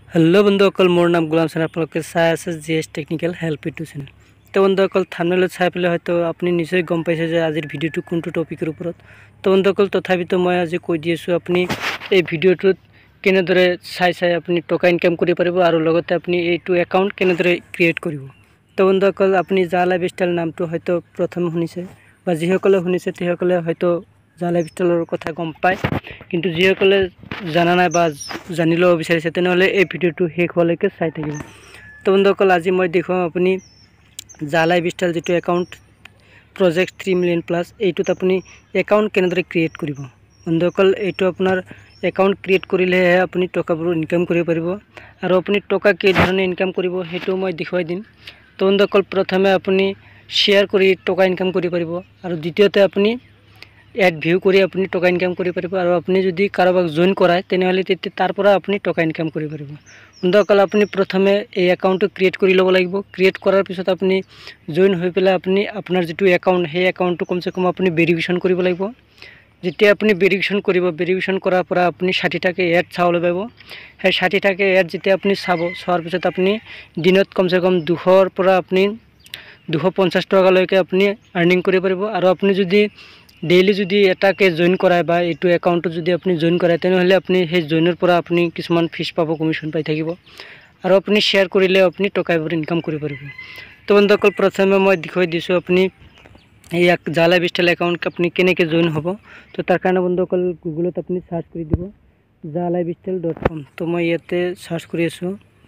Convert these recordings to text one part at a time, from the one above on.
Hello बंधुসকল मोर नाम गुलाम सेन आपलोके चाই আছে GS technical help YouTube channel. তো বন্ধুসকল থাম্বনেলত চাই পেলাই হয়তো আপুনি নিশ্চয় গম পাইছে যে আজিৰ ভিডিওটো কোনটো টপিকৰ ওপৰত। তো বন্ধুসকল তথাপিতো মই আজি কৈ দি আছো আপুনি এই ভিডিওটোত কেনেদৰে চাই আপুনি টকা ইনকাম কৰিব পাৰিব আৰু লগতে আপুনি এইটো একাউণ্ট কেনেদৰে ক্ৰিয়েট কৰিব। তো বন্ধুসকল আপুনি জা লাইফষ্টাইল নামটো হয়তো প্ৰথম শুনিছে বা যিসকলে শুনিছে তেওঁলোকে হয়তো জা লাইফষ্টাইলৰ কথা গম পায়, কিন্তু যিসকলে জানা নাই বা জানিব বিচাৰিছে তেনেহলে এই ভিডিওটো শেষ হোৱালৈকে চাই থাকিব। তো বন্ধুসকল আজি মই দেখুৱাম আপুনি জা লাইফষ্টাইল যেটো একাউণ্ট প্ৰজেক্ট 3 মিলিয়ন প্লাস এইটোত আপুনি একাউণ্ট কেনেদৰে ক্ৰিয়েট কৰিব। বন্ধুসকল এইটো আপোনাৰ একাউণ্ট ক্ৰিয়েট কৰিলেহে আপুনি টকাবোৰ ইনকাম কৰিব পাৰিব আৰু আপুনি টকা কি ধৰণে ইনকাম কৰিব সেইটো মই দেখুৱাই দিম। তো বন্ধুসকল প্ৰথমে আপুনি শেয়াৰ কৰি টকা ইনকাম কৰিব পাৰিব আৰু দ্বিতীয়তে আপুনি এড ভিউ কৰি আপুনি টকা ইনকাম কৰিব পাৰিব আৰু আপুনি যদি কাৰোবাক জয়েন কৰায় তেনেহলে তাৰ পৰা আপুনি টকা ইনকাম কৰিব পাৰিব। বন্ধুসকল আপুনি প্ৰথমে এই একাউণ্টটো ক্ৰিয়েট কৰি ল'ব লাগিব। ক্ৰিয়েট কৰাৰ পিছত আপুনি জয়েন হৈ পেলাই আপুনি আপোনাৰ যেটো একাউণ্ট সেই একাউণ্টটো কমসে কম আপুনি ভেৰিফিকেশ্যন কৰিব লাগিব। যেতিয়া আপুনি ভেৰিফিকেশ্যন কৰিব, ভেৰিফিকেশ্যন কৰাৰ পৰা আপুনি 60টাকে এড চাবলৈ পাব। সেই 60টাকে এড যেতিয়া আপুনি চোৱাৰ পিছত আপুনি দিনত কমসে কম 200ৰ পৰা আপুনি 250 টকালৈকে আপুনি আৰ্নিং কৰিব পাৰিব। আৰু আপুনি যদি ডেইলি যদি এটাকে জয়েন কৰায় বা এইটো একাউণ্টত যদি আপুনি জয়েন কৰায় তেনেহলে আপুনি সেই জয়েনৰ পৰা আপুনি কিছুমান ফিজ পাব, কমিশন পাই থাকিব আৰু আপুনি শেয়াৰ কৰিলে আপুনি টকাবোৰ ইনকাম কৰিব পাৰিব। তো বন্ধুসকল প্ৰথমে মই দেখুৱাই দিছো আপুনি এই জা লাইফষ্টাইল একাউণ্ট আপুনি কেনেকৈ জয়েন হ'ব। তো তাৰ কাৰণে বন্ধুসকল গুগলত আপুনি সাৰ্চ কৰি দিব jalifestyle.com। তো মই ইয়াতে সাৰ্চ কৰি আছো।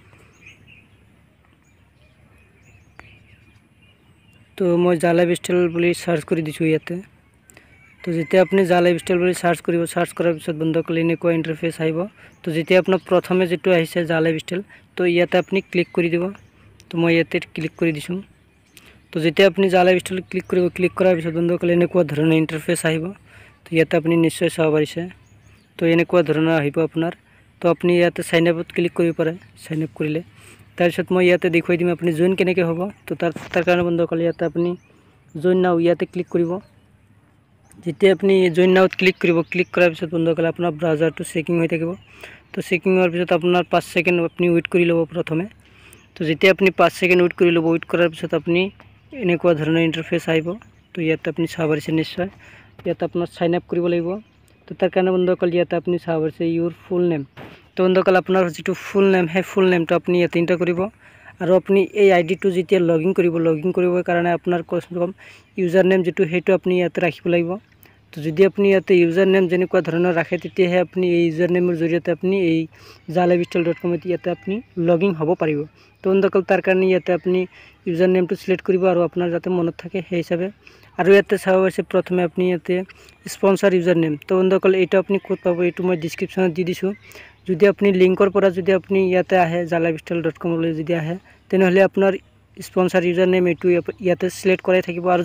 তো মই জা লাইফষ্টাইল বুলি সাৰ্চ কৰি দিছো ইয়াতে। তো যেতিয়া আপুনি জা লাইফষ্টাইল বুলি সাৰ্চ কৰিব, সাৰ্চ কৰাৰ পিছত বন্ধুসকল এনেকুৱা ইন্টাৰফেস আহিব। তো যেতিয়া আপোনাৰ প্ৰথমে যেটো আহিছে জা লাইফষ্টাইল, তো ইয়াতে আপুনি ক্লিক কৰি দিব। তো মই ইয়াতে ক্লিক কৰি দিছো। তো যেতিয়া আপুনি জা লাইফষ্টাইল ক্লিক কৰিব, ক্লিক কৰাৰ পিছত বন্ধুসকল এনেকুৱা ধৰণৰ ইন্টাৰফেস আহিব। তো ইয়াতে আপুনি নিশ্চয় চাব পাৰিছে। তো এনেকুৱা ধৰণৰ আহিব আপোনাৰ। তো আপুনি ইয়াতে সাইন আপত ক্লিক কৰিব পাৰে, সাইন আপ কৰিলে তাৰপিছত মই ইয়াতে দেখুৱাই দিম আপুনি জয়েন কেনেকৈ হ'ব। তো তাৰ কাৰণে বন্ধুসকল ইয়াতে আপুনি জয়েন নাও ইয়াতে ক্লিক কৰিব। যেতিয়া আপনি জয়েন নাওত ক্লিক কৰিব, ক্লিক কৰাৰ পিছত বন্ধুসকল আপোনাৰ ব্ৰাউজাৰটো চেকিং হৈ থাকিব। তো চেকিং হোৱাৰ পিছত আপোনাৰ 5 সেকেন্ড আপনি ওয়েট কৰি ল'ব প্ৰথমে। তো যেতিয়া আপনি 5 সেকেন্ড ওয়েট কৰি ল'ব, ওয়েট কৰাৰ পিছত আপনি এনেকুৱা ধৰণৰ ইন্টাৰফেস আহিব। তো ইয়াতে আপনি চাব পাৰিছে নিশ্চয় ইয়াতে আপোনাৰ সাইন আপ কৰিব লাগিব। তো তাৰ কাৰণে বন্ধুসকল ইয়াতে আপনি চাব পাৰিছে ইউৰ ফুল নেম। তো বন্ধুসকল আপোনাৰ যেটো ফুল নেম সেই ফুল নেমটো আপনি ইয়াতে এন্টাৰ কৰিব আৰু আপনি এই আইডিটো যেতিয়া লগইন কৰিবৰ কাৰণে আপোনাৰ কম ইউজাৰ নেম যেটো হেটো আপনি ইয়াতে ৰাখিব লাগিব। তো যদি আপনি ইয়াতে ইউজাৰ নেম যেনেকুৱা ধৰণৰ ৰাখে তেতিয়াহে আপনি এই ইউজাৰ নেমৰ জৰিয়তে আপনি এই jalifestyle.com ইয়াতে আপনি লগইন হ'ব পাৰিব। তো বন্ধুসকল তাৰ কাৰণে ইয়াতে আপনি ইউজাৰ নেমটো সিলেক্ট কৰিব আৰু আপোনাৰ যাতে মনত থাকে সেই হিচাপে। আৰু ইয়াতে চাব পাৰিছে প্ৰথমে আপনি ইয়াতে স্পন্সৰ ইউজাৰ নেম। তো বন্ধুসকল এইটো আপনি ক'ত পাব এইটো মই ডেসক্ৰিপচনত দি দিছো। যদি আপনি লিংকৰ পৰা যদি আপনি ইয়াতে আহে jalifestyle.com লৈ যদি আহে তেনেহলে আপোনাৰ স্পন্সৰ ইউজাৰ নেম এইটো ইয়াতে সিলেক্ট কৰাই থাকিব। আৰু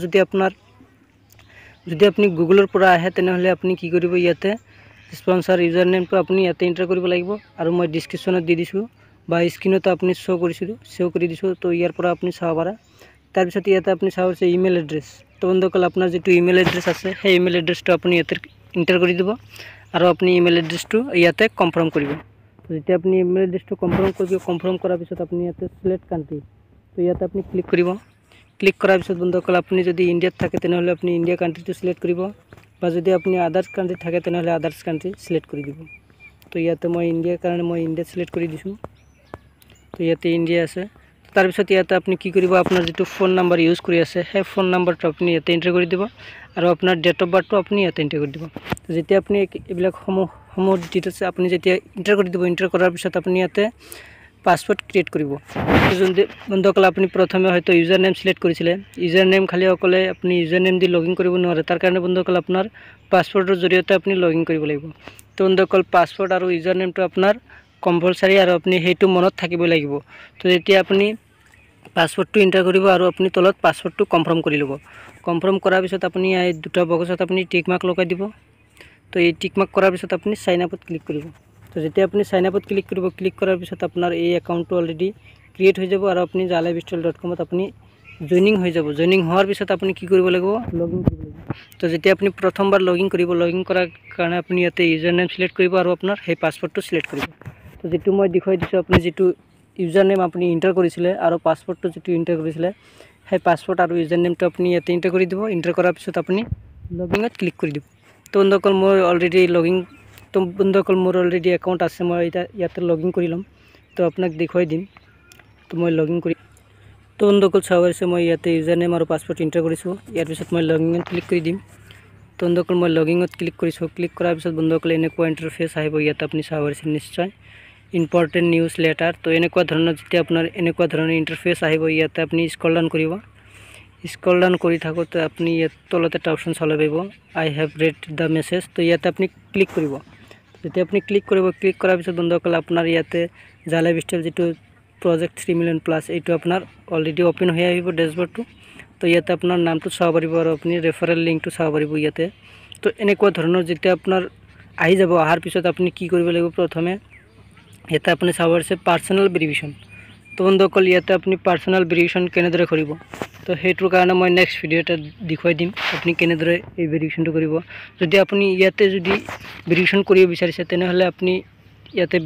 যদি আপনি গুগলৰ পৰা আহে তেনেহলে আপনি কি কৰিব ইয়াতে স্পন্সৰ ইউজাৰ নেমটো আপনি ইয়াতে এন্টাৰ কৰিব লাগিব আৰু মই ডেসক্ৰিপচনত দি দিছো বা স্ক্ৰিনত আপনি শো কৰি দিছো। তো ইয়াৰ পৰা আপনি চাব পাৰা। তাৰ পিছত ইয়াতে আপনি চাব পাৰিছে ইমেইল এড্ৰেছ। তো বন্ধুসকল আপোনাৰ যেটো ইমেইল এড্ৰেছ আছে সেই ইমেইল এড্ৰেছটো আপনি ইয়াতে এন্টাৰ কৰি দিব আৰু আপনি ইমেইল এড্ৰেছটো ইয়াতে কনফাৰ্ম কৰিব। তো যেতিয়া আপনি ইমেইল এড্ৰেছটো কনফাৰ্ম কৰাৰ পিছত আপনি ইয়াতে সিলেক্ট কান্ট্ৰি। তো ইয়াতে আপনি ক্লিক কৰিব। ক্লিক কৰাৰ পিছত বন্ধুসকল আপনি যদি ইন্ডিয়াত থাকে তেনেহলে আপনি ইন্ডিয়া কান্ট্ৰিটো সিলেক্ট কৰিব বা যদি আপনি আদার্স কান্ট্রি থাকে তেনেহলে আদার্স কান্ট্রি সিলেক্ট কৰি দিব। তো ইয়াতে মই ইন্ডিয়াৰ কাৰণে মই ইন্ডিয়া সিলেক্ট কৰি দিছো। তো ইয়াতে ইন্ডিয়া আছে। তাৰ পিছত ইয়াতে আপনি কি কৰিব আপোনাৰ যেটো ফোন নাম্বাৰ ইউজ কৰি আছে সেই ফোন নাম্বাৰটো আপনি ইয়াতে এন্টাৰ কৰি দিব আৰু আপোনাৰ ডেট অফ বাৰ্থটো আপনি ইয়াতে এন্টাৰ কৰি দিব। তো যেতিয়া আপনি এইবিলাক সমূহ ডিটেইলছ আপনি যেতিয়া এন্টাৰ কৰি দিব, এন্টাৰ কৰাৰ পিছত আপনি ইয়াতে পাসওয়ার্ড ক্রিয়েট কৰিব। বন্ধুসকল আপনি প্ৰথমে হয়তো ইউজাৰ নেম সিলেক্ট কৰিছিলে, ইউজাৰ নেম খালি অকলে আপনি ইউজাৰ নেম দি লগইন কৰিব নোৱাৰে। তাৰ কাৰণে বন্ধুসকল আপোনাৰ পাসওয়াৰ্ডৰ জৰিয়তে আপনি লগইন কৰিব লাগিব। তো বন্ধুসকল পাসওয়াৰ্ড আৰু ইউজাৰ নেমটো আপোনাৰ কম্পালসাৰি আৰু আপনি হেতু মনত থাকিব লাগিব। তো যেতিয়া আপনি পাসওয়াৰ্ডটো এন্টাৰ কৰিব আৰু আপনি তলত পাসওয়াৰ্ডটো কনফাৰ্ম কৰি ল'ব। কনফাৰ্ম কৰাৰ পিছত আপনি এই দুটা বক্সত আপনি টিক মাৰ্ক লগাই দিব। তো এই টিক মাৰ্ক কৰাৰ পিছত আপনি সাইন আপত ক্লিক কৰিব। তো যেতিয়া আপনি সাইন আপত ক্লিক কৰিব, ক্লিক কৰাৰ পিছত আপোনাৰ এই একাউণ্টটো অলৰেডি ক্ৰিয়েট হৈ যাব আৰু আপনি jalifestyle.com আপনি জয়েনিং হৈ যাব। জয়েনিং হোৱাৰ পিছত আপনি কি কৰিব লাগিব লগইন কৰিব লাগিব। তো যেতিয়া আপনি প্ৰথমবাৰ লগইন কৰিব, লগইন কৰাৰ কাৰণে আপনি ইয়াতে ইউজাৰ নেম সিলেক্ট কৰিব আৰু আপোনাৰ সেই পাসওয়াৰ্ডটো সিলেক্ট কৰিব। তো যেটো মই দেখুৱাই দিছোঁ আপুনি যেটো ইউজাৰ নেম আপুনি এন্টাৰ কৰিছিলে আৰু পাছৱৰ্ডটো যেটো এন্টাৰ কৰিছিলে সেই পাছৱৰ্ড আৰু ইউজাৰ নেমটো আপুনি ইয়াতে এন্টাৰ কৰি দিব এন্টাৰ কৰাৰ পিছত আপুনি লগইনত ক্লিক কৰি দিব তো বন্ধুসকল মই অলৰেডি লগইন তো বন্ধুসকল মোৰ অলৰেডি একাউণ্ট আছে মই এটা ইয়াতে লগইন কৰি লম তো আপোনাক দেখুৱাই দিম তো মই লগইন কৰি তো বন্ধুসকল চাব আছে মই ইয়াতে ইউজাৰ নেম আৰু পাছৱৰ্ড এন্টাৰ কৰিছোঁ ইয়াৰ পিছত মই লগইনত ক্লিক কৰি দিম তো বন্ধুসকল মই লগইনত ক্লিক কৰিছোঁ ক্লিক কৰাৰ পিছত বন্ধুসকল এনেকুৱা ইন্টাৰফেস আহিব ইয়াতে আপুনি চাব আছে নিশ্চয় ইম্পৰ্টেণ্ট নিউজ লেটাৰ তো এনেকুৱা ধৰণৰ যেতিয়া আপোনাৰ এনেকুৱা ধৰণৰ ইন্টাৰফেস আহিব ইয়াতে আপুনি স্ক্ৰল ডাউন কৰিব স্ক্ৰল ডাউন কৰি থাকোতে আপুনি ইয়াত তলতে এটা অপচন চালে পাব I have read the message তো ইয়াতে আপুনি ক্লিক কৰিব যেতিয়া আপুনি ক্লিক কৰিব ক্লিক কৰাৰ পিছত বন্ধুসকল আপোনাৰ ইয়াতে জা লাইফষ্টাইল যেটো প্ৰজেক্ট 3 মিলিয়ন প্লাস এইটো আপোনাৰ অলৰেডি ওপেন হৈ আহিব ড্যাশবৰ্ডটো তো ইয়াতে আপোনাৰ নামটো চাব পাৰিব আৰু আপুনি ৰেফাৰেল লিংকটো চাব পাৰিব ইয়াতে তো এনেকুৱা ধৰণৰ যেতিয়া আপোনাৰ আহি যাব আহাৰ পিছত আপুনি কি কৰিব লাগিব প্ৰথমে ইয়াতে আপুনি চাব আছে পাৰ্সোনাল ভেৰিফিকেশন তো বন্ধুসকল ইয়াতে আপুনি পাৰ্সোনাল ভেৰিফিকেশন কেনেদৰে কৰিব তো হেতুৰ কাৰণে মই নেক্সট ভিডিওতে দেখুৱাই দিম আপুনি কেনেদৰে এই ভেৰিফিকেশনটো কৰিব যদি আপুনি ইয়াতে যদি ভেৰিফিকেশন কৰিব বিচাৰিছে তেনেহলে আপুনি ইয়াতে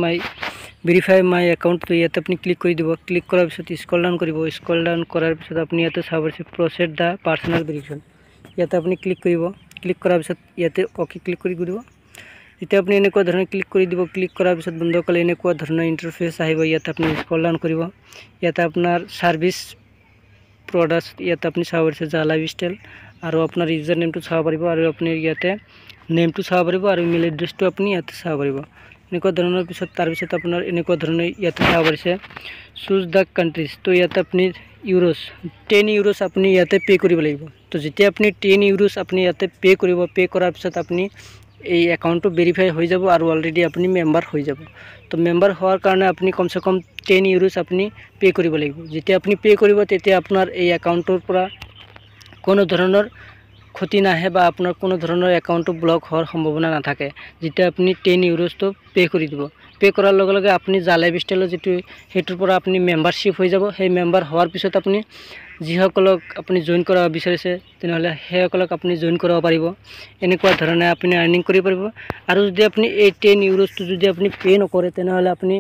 ভেৰিফাই মাই একাউণ্ট তো ইয়াতে আপুনি ক্লিক কৰি দিব ক্লিক কৰাৰ পিছত স্ক্ৰল ডাউন কৰিব স্ক্ৰল ডাউন কৰাৰ পিছত আপুনি ইয়াতে চাব আছে প্ৰসেড দা পাৰ্সোনাল ভেৰিফিকেশন ইয়াতে আপুনি ক্লিক কৰিব ক্লিক কৰাৰ পিছত ইয়াতে ওকে ক্লিক কৰি দিব এতিয়া আপুনি এনেকুৱা ধৰণে ক্লিক কৰি দিব ক্লিক কৰাৰ পিছত বন্ধুসকল এনেকুৱা ধৰণৰ ইন্টাৰফেস আহিব ইয়াতে আপুনি স্ক্ৰল ডাউন কৰিব ইয়াতে আপোনাৰ সাৰ্ভিস প্ৰডাক্টস ইয়াতে আপুনি চাব আছে জা লাইফষ্টাইল আৰু আপোনাৰ ইউজাৰ নেমটো চাব পাৰিব আৰু আপুনি ইয়াতে নেমটো চাব পাৰিব আৰু ইমেইল এড্ৰেছটো আপুনি ইয়াতে চাব পাৰিব এনেকুৱা ধৰণৰ পিছত তাৰ পিছত আপোনাৰ এনেকুৱা ধৰণে ইয়াতে চাব পাৰিছে চুজ দা কান্ট্ৰিজ তো ইয়াতে আপুনি ইউৰোস 10 ইউৰোস আপুনি ইয়াতে পে কৰিব লাগিব তো যেতিয়া আপুনি 10 ইউৰোস আপুনি ইয়াতে পে কৰিব পে কৰাৰ পিছত আপুনি এই একাউণ্টটো ভেৰিফাই হৈ যাব আৰু অলৰেডি আপুনি মেম্বাৰ হৈ যাব তো মেম্বাৰ হোৱাৰ কাৰণে আপুনি কমসে কম 10 ইউৰোস আপুনি পে কৰিব লাগিব যেতিয়া আপুনি পে কৰিব তেতিয়া আপোনাৰ এই একাউণ্টৰ পৰা কোনো ধৰণৰ ক্ষতি নাহে বা আপোনাৰ কোনো ধৰণৰ একাউণ্টটো ব্লক হোৱাৰ সম্ভাৱনা নাথাকে যেতিয়া আপুনি 10 ইউৰোসটো পে কৰি দিব পে কৰাৰ লগে লগে আপুনি জা লাইফষ্টাইলৰ যেটো হেতুৰ পৰা আপুনি মেম্বাৰশ্বিপ হৈ যাব সেই মেম্বাৰ হোৱাৰ পিছত আপুনি যিসকলক আপুনি জয়েন কৰা বিচাৰিছে তেনেহলে হেসকলক আপুনি জয়েন কৰিব পাৰিব এনেকুৱা ধৰণে আপুনি আৰ্নিং কৰিব পাৰিব আৰু যদি আপুনি এই 10 ইউৰোসটো যদি আপুনি পে নকৰে তেনেহলে আপুনি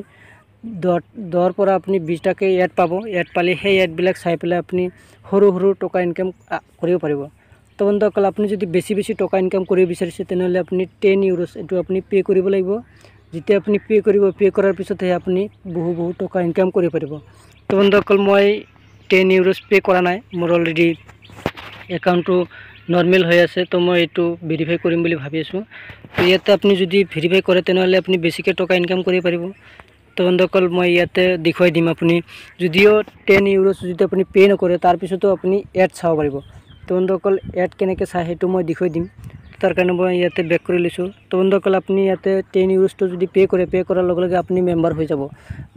10 পৰা আপুনি 20 টাকে এড পাব এড পালে সেই এড বিলাক চাই পেলাই আপুনি সৰু সৰু টকা ইনকাম কৰিব পাৰিব তো বন্ধুসকল আপুনি যদি বেছি টকা ইনকাম কৰিব বিচাৰিছে তেনেহলে আপুনি 10 ইউৰোস এটো আপুনি পে কৰিব লাগিব যেতিয়া আপুনি পে কৰিব পে কৰাৰ পিছতহে আপুনি বহু টকা ইনকাম কৰিব পাৰিব তো বন্ধুসকল মই 10 ইউৰোস পে কৰা নাই মোৰ অলৰেডি একাউণ্টটো নৰ্মেল হৈ আছে তো মই এটো ভেৰিফাই কৰিম বুলি ভাবি আছো তো ইয়াতে আপুনি যদি ভেৰিফাই কৰে তেনেহলে আপুনি বেছিকৈ টকা ইনকাম কৰিব পাৰিব তো বন্ধুসকল মই ইয়াতে দেখুৱাই দিম আপুনি যদিও 10 ইউৰোস যদি আপুনি পে নকৰে তাৰ পিছতো আপুনি এড চাব পাৰিব তো বন্ধুসকল এড কেনেকৈ চাই হেতু মই দেখুৱাই দিম তাৰ কাৰণে মই ইয়াতে বেক কৰি লৈছো তো বন্ধুসকল আপুনি ইয়াতে 10 ইউৰোসটো যদি পে কৰে পে কৰাৰ লগে লগে আপুনি মেম্বাৰ হৈ যাব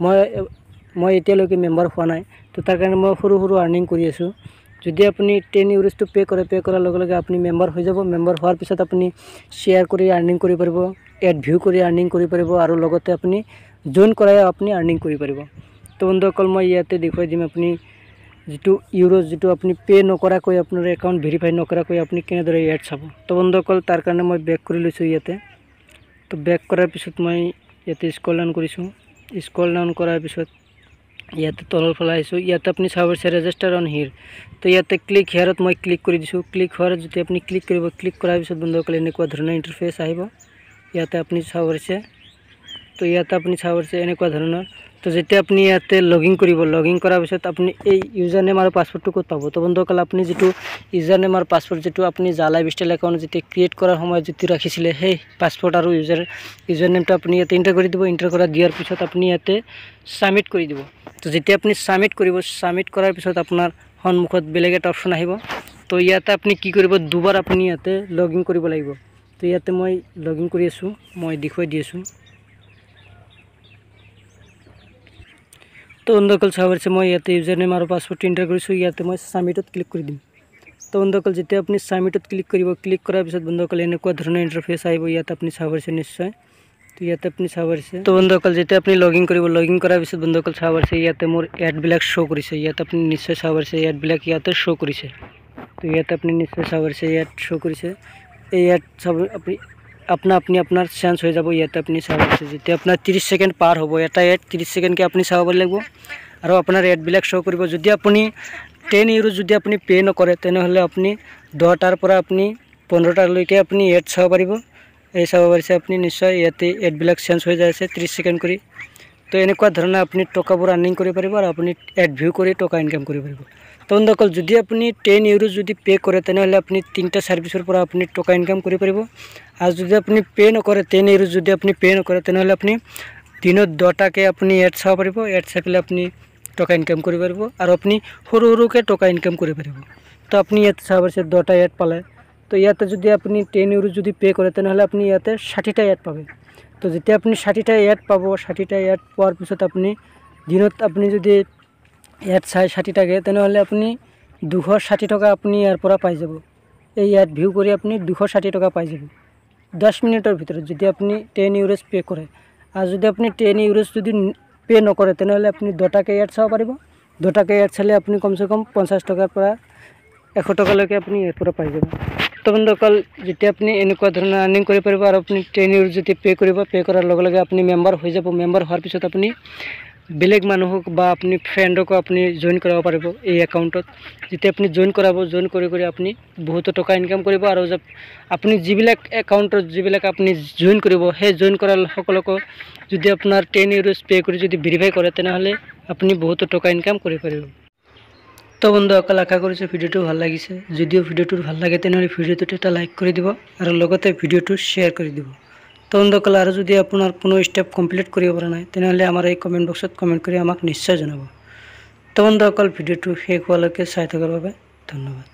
মই এতিয়ালৈকে মেম্বাৰ হোৱা নাই তো তাৰ কাৰণে মই সৰু আৰ্নিং কৰি আছো যদি আপুনি 10 ইউৰোসটো পে কৰে পে কৰাৰ লগে লগে আপুনি মেম্বাৰ হৈ যাব মেম্বাৰ হোৱাৰ পিছত আপুনি শেয়াৰ কৰি আৰ্নিং কৰিব পাৰিব এড ভিউ কৰি আৰ্নিং কৰিব পাৰিব আৰু লগতে আপুনি জয়েন কৰাই আপুনি আৰ্নিং কৰিব পাৰিব তো বন্ধুসকল মই ইয়াতে দেখুৱাই দিম আপুনি যেটো ইউৰোস যেটো আপুনি পে নকৰাকৈ আপোনাৰ একাউণ্ট ভেৰিফাই নকৰাকৈ আপুনি কেনেদৰে এড চাব তো বন্ধুসকল তাৰ কাৰণে মই বেক কৰি লৈছো ইয়াতে তো বেক কৰাৰ পিছত মই ইয়াতে স্ক্ৰল ডাউন কৰিছো স্ক্ৰল ডাউন কৰাৰ পিছত ইয়াতে তলৰ ফালে আহিছো ইয়াতে আপুনি চাব আছে ৰেজিষ্টাৰ অন হিয়াৰ তো ইয়াতে ক্লিক হিয়াৰত মই ক্লিক কৰি দিছো ক্লিক হোৱাৰ যদি আপুনি ক্লিক কৰিব ক্লিক কৰাৰ পিছত বন্ধুসকল এনেকুৱা ধৰণৰ ইন্টাৰফেস আহিব ইয়াতে আপুনি চাব আছে তো ইয়াতে আপুনি চাব আছে এনেকুৱা ধৰণৰ তো যেতিয়া আপুনি ইয়াতে লগইন কৰিব লগইন কৰাৰ পিছত আপুনি এই ইউজাৰ নেম আৰু পাছৱৰ্ডটো ক'ত পাব তো বন্ধুসকল আপুনি যেটো ইউজাৰ নেম আৰু পাছৱৰ্ড যেটো আপুনি জা লাইফষ্টাইল একাউণ্ট যেতিয়া ক্ৰিয়েট কৰাৰ সময়ত যেটো ৰাখিছিলে সেই পাছৱৰ্ড আৰু ইউজাৰ নেমটো আপুনি ইয়াতে এন্টাৰ কৰি দিব এন্টাৰ কৰা দিয়াৰ পিছত আপুনি ইয়াতে সাবমিট কৰি দিব তো যেতিয়া আপুনি সাবমিট কৰিব সাবমিট কৰাৰ পিছত আপোনাৰ সন্মুখত বেলেগ এটা অপচন আহিব তো ইয়াতে আপুনি কি কৰিব দুবাৰ আপুনি ইয়াতে লগইন কৰিব লাগিব তো ইয়াতে মই লগইন কৰি আছো মই দেখুৱাই দি আছো তো বন্ধুসকল চাব আছে মই ইয়াতে ইউজাৰ নেম আৰু পাছৱৰ্ডটো এন্টাৰ কৰিছো ইয়াতে মই সাবমিটত ক্লিক কৰি দিম তো বন্ধুসকল যেতিয়া আপুনি সাবমিটত ক্লিক কৰিব ক্লিক কৰাৰ পিছত বন্ধুসকল এনেকুৱা ধৰণৰ ইন্টাৰফেস আহিব ইয়াতে আপুনি চাব আছে নিশ্চয় তো ইয়াতে আপুনি চাব আছে তো বন্ধুসকল যেতিয়া আপুনি লগইন কৰিব লগইন কৰাৰ পিছত বন্ধুসকল চাব আছে ইয়াতে মোৰ এড বিলাক শো কৰিছে ইয়াতে আপুনি নিশ্চয় চাব আছে এড বিলাক ইয়াতে শো কৰিছে তো ইয়াতে আপুনি নিশ্চয় চাব আছে এড শো কৰিছে এই এড আপনি আপনার চেঞ্জ হৈ যাব। ইয়াতে আপুনি চাব পাৰিছে যেতিয়া আপোনাৰ 30 সেকেন্ড পাৰ হ'ব, এটা এড 30 সেকেন্ডকে আপুনি চাব লাগিব আৰু আপোনাৰ এডবিলাক শ্ব' কৰিব। যদি আপুনি 10 ইউৰো যদি আপুনি পে' নকৰে তেনেহ'লে আপুনি 10টাৰ পৰা আপুনি 15টালৈকে আপুনি এড চাব পাৰিব। এই চাব পাৰিছে আপুনি নিশ্চয় ইয়াতে এডবিলাক চেঞ্জ হৈ যায় আছে 30 সেকেন্ড কৰি। তো এনেকুৱা ধৰণে আপুনি টকাবোৰ আৰ্নিং কৰিব পাৰিব আৰু আপুনি এড ভিউ কৰি টকা ইনকাম কৰিব পাৰিব। তো বন্ধুসকল যদি আপুনি 10 ইউৰো যদি পে' কৰে তেনেহ'লে আপুনি 3টা ছাৰ্ভিচৰ পৰা আপুনি টকা ইনকাম কৰিব পাৰিব। আৰু যদি আপুনি পে' নকৰে 10 ইউৰো যদি আপুনি পে' নকৰে তেনেহ'লে আপুনি দিনত 10টাকে আপুনি এড চাব পাৰিব। এড চাই পেলাই আপুনি টকা ইনকাম কৰিব পাৰিব আৰু আপুনি সৰু সৰুকৈ টকা ইনকাম কৰিব পাৰিব। তো আপুনি ইয়াতে চাব পাৰিছে 10টা এড পালে। তো ইয়াতে যদি আপুনি 10 ইউৰো যদি পে' কৰে তেনেহ'লে আপুনি ইয়াতে 60টা এড পাবে। তো যেতিয়া আপুনি 60টা এড পাব, 60টা এড পোৱাৰ পিছত আপুনি দিনত আপুনি যদি এড চাই 60টাকে তেনেহ'লে আপুনি 260 টকা আপুনি ইয়াৰ পৰা পাই যাব। এই এড ভিউ কৰি আপুনি 260 টকা পাই যাব 10 মিনিটৰ ভিতৰত যদি আপুনি 10 ইউৰোজ পে' কৰে। আৰু যদি আপুনি 10 ইউৰোজ যদি পে' নকৰে তেনেহ'লে আপুনি 10টাকে এড চাব পাৰিব। 10টাকে এড চালে আপুনি কমচে কম 50 টকাৰ পৰা 100 টকালৈকে আপুনি ইয়াৰ পৰা পাই যাব। তো বন্ধুসকল যেতিয়া আপুনি এনেকুৱা ধৰণৰ আৰ্নিং কৰিব পাৰিব আৰু আপুনি 10 ইউৰো যদি পে' কৰিব, পে' কৰাৰ লগে লগে আপুনি মেম্বাৰ হৈ যাব। মেম্বাৰ হোৱাৰ পিছত আপুনি বেলেগ মানুহক বা আপুনি ফ্ৰেণ্ডকো আপুনি জইন কৰাব পাৰিব এই একাউণ্টত। যেতিয়া আপুনি জইন কৰাব, জইন কৰি আপুনি বহুতো টকা ইনকাম কৰিব। আৰু আপুনি যিবিলাক একাউণ্টত যিবিলাক আপুনি জইন কৰিব সেই জইন কৰা সকলকো যদি আপোনাৰ 10 ইউৰোজ পে' কৰি যদি ভেৰিফাই কৰে তেনেহ'লে আপুনি বহুতো টকা ইনকাম কৰিব পাৰিব। তো বন্ধুসকল আশা কৰিছোঁ ভিডিঅ'টো ভাল লাগিছে। যদিও ভিডিঅ'টো ভাল লাগে তেনেহ'লে ভিডিঅ'টোত এটা লাইক কৰি দিব আৰু লগতে ভিডিঅ'টো শ্বেয়াৰ কৰি দিব। তো বন্ধুসকল আৰু যদি আপোনাৰ কোনো ষ্টেপ কমপ্লিট কৰিব পৰা নাই তেনেহ'লে আমাৰ এই কমেণ্ট বক্সত কমেণ্ট কৰি আমাক নিশ্চয় জনাব। তো বন্ধুসকল ভিডিঅ'টো শেষ হোৱালৈকে চাই থকাৰ বাবে ধন্যবাদ।